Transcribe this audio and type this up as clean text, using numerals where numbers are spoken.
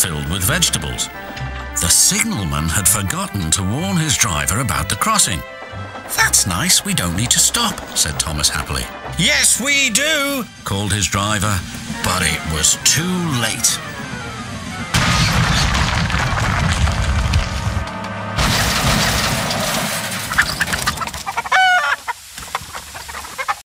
filled with vegetables. The signalman had forgotten to warn his driver about the crossing. "That's nice, we don't need to stop," said Thomas happily. "Yes, we do," called his driver, but it was too late.